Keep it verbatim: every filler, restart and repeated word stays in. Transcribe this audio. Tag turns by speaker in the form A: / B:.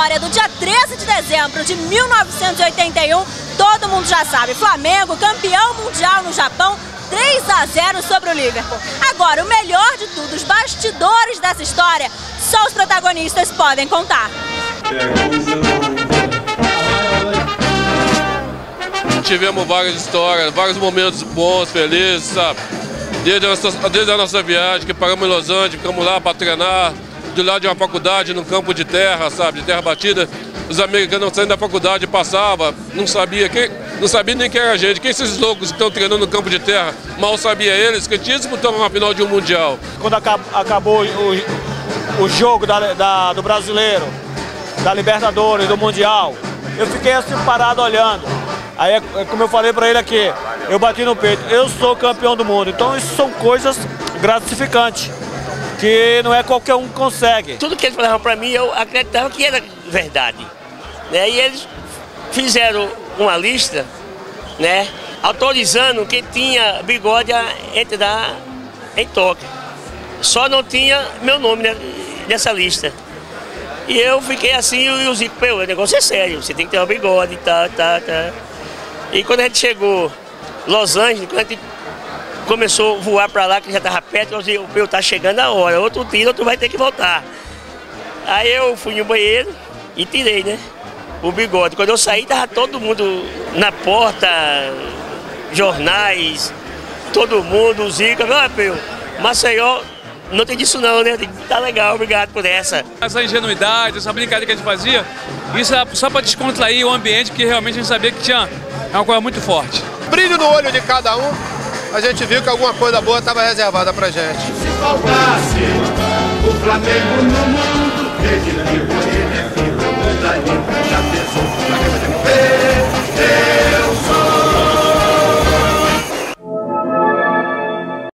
A: história do dia treze de dezembro de mil novecentos e oitenta e um, todo mundo já sabe. Flamengo, campeão mundial no Japão, três a zero sobre o Liverpool. Agora, o melhor de tudo, os bastidores dessa história, só os protagonistas podem contar.
B: Tivemos várias histórias, vários momentos bons, felizes, sabe? Desde a nossa, desde a nossa viagem, que paramos em Los Angeles, ficamos lá para treinar, do lado de uma faculdade, num campo de terra, sabe? De terra batida. Os americanos saindo da faculdade passavam, não sabia quem, não sabia nem quem era a gente. Quem esses loucos que estão treinando no campo de terra? Mal sabia eles que tinha disputado uma final de um mundial.
C: Quando acabou o, o jogo da, da, do brasileiro, da Libertadores, do Mundial, eu fiquei assim parado olhando. Aí, como eu falei para ele aqui, eu bati no peito, eu sou campeão do mundo. Então isso são coisas gratificantes, que não é qualquer um que consegue.
D: Tudo que eles falavam para mim, eu acreditava que era verdade. Né? E eles fizeram uma lista, né, autorizando quem tinha bigode a entrar em Tóquio. Só não tinha meu nome nessa lista. E eu fiquei assim, e o Zico, o negócio é sério, você tem que ter um bigode, tá, tá, tá. E quando a gente chegou em Los Angeles, quando a gente começou a voar para lá, que já estava perto, eu disse, meu, tá chegando a hora, outro tira, outro vai ter que voltar. Aí eu fui no banheiro e tirei, né, o bigode. Quando eu saí, tava todo mundo na porta, jornais, todo mundo, o Zico, ah, meu, Maceió, não tem disso não, né, tá legal, obrigado por essa.
E: Essa ingenuidade, essa brincadeira que a gente fazia, isso era só para descontrair o ambiente, que realmente a gente sabia que tinha uma coisa muito forte.
F: Brilho no olho de cada um, a gente viu que alguma coisa boa estava reservada pra gente.
G: Se faltasse o Flamengo no mundo.